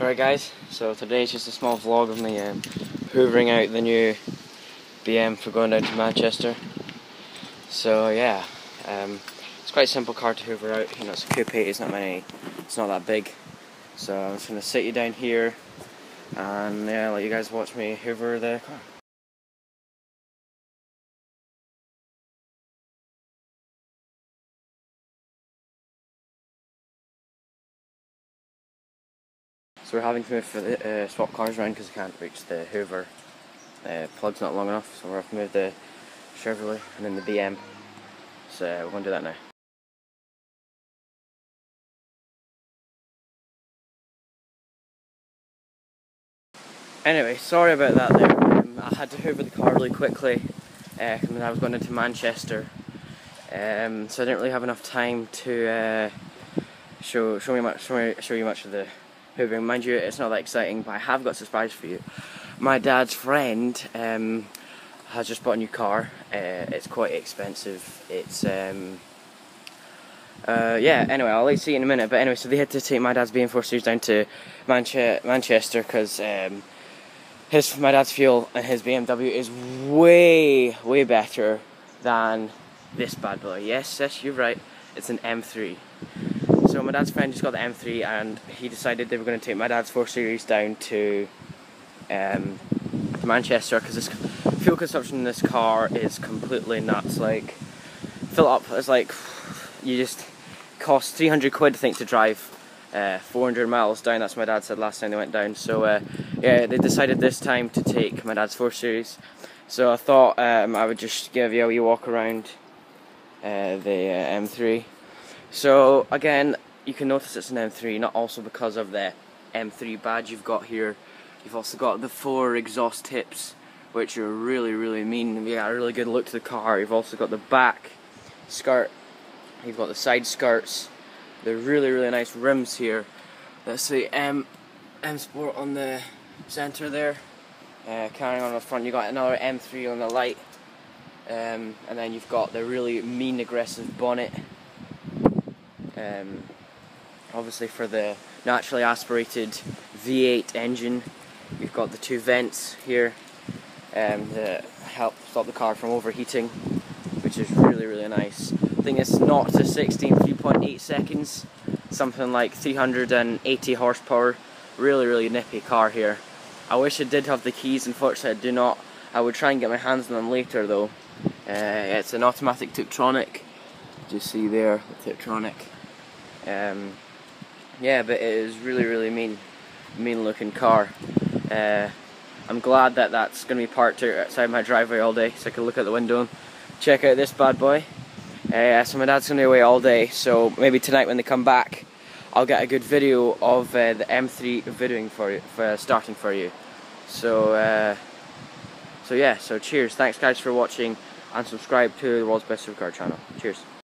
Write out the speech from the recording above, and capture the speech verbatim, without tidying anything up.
Alright guys, so today is just a small vlog of me um, hoovering out the new B M for going down to Manchester. So yeah, um, it's quite a simple car to hoover out. You know, it's a coupe, it's not many, it's not that big. So I'm just going to sit you down here and yeah, let you guys watch me hoover the car. So we're having to move for the, uh, swap cars around because I can't reach the hoover. Uh, plug's not long enough, so we're going to move the Chevrolet and then the B M. So uh, we're going to do that now. Anyway, sorry about that there. Um, I had to hoover the car really quickly uh, when I was going into Manchester. Um, so I didn't really have enough time to uh, show show me much show, me, show you much of the hoovering. Mind you, it's not that exciting, but I have got a surprise for you. My dad's friend um, has just bought a new car. Uh, it's quite expensive. It's um, uh, yeah. Anyway, I'll let you see it in a minute. But anyway, so they had to take my dad's B M four Series down to Manche Manchester because um, his my dad's fuel and his B M W is way way better than this bad boy. Yes, yes, you're right. It's an M three. So my dad's friend just got the M three, and he decided they were going to take my dad's four Series down to um, Manchester because this fuel consumption in this car is completely nuts. Like, fill up, it's like you just cost three hundred quid I think to drive uh, four hundred miles down. That's what my dad said last time they went down. So uh, yeah, they decided this time to take my dad's four Series. So I thought um, I would just give you a wee walk around uh, the uh, M three. So again, you can notice it's an M three, not also because of the M three badge you've got here. You've also got the four exhaust tips, which are really, really mean. You got a really good look to the car. You've also got the back skirt. You've got the side skirts. They're really, really nice rims here. That's the M M Sport on the centre there. Uh, carrying on the front, you got another M three on the light, um, and then you've got the really mean, aggressive bonnet. Um, obviously, for the naturally aspirated V eight engine, you've got the two vents here um, that help stop the car from overheating, which is really, really nice. I think it's zero to sixty in three point eight seconds, something like three hundred eighty horsepower. Really, really nippy car here. I wish I did have the keys. Unfortunately, I do not. I would try and get my hands on them later, though. Uh, it's an automatic Tiptronic. You see there, the Tiptronic. Um, yeah, but it is really, really mean, mean looking car. Uh, I'm glad that that's going to be parked outside my driveway all day, so I can look out the window and check out this bad boy. Uh, so my dad's going to be away all day, so maybe tonight when they come back, I'll get a good video of uh, the M three videoing for you, for, uh, starting for you. So, uh, so yeah, so cheers. Thanks guys for watching, and subscribe to the World's Best Supercar channel. Cheers.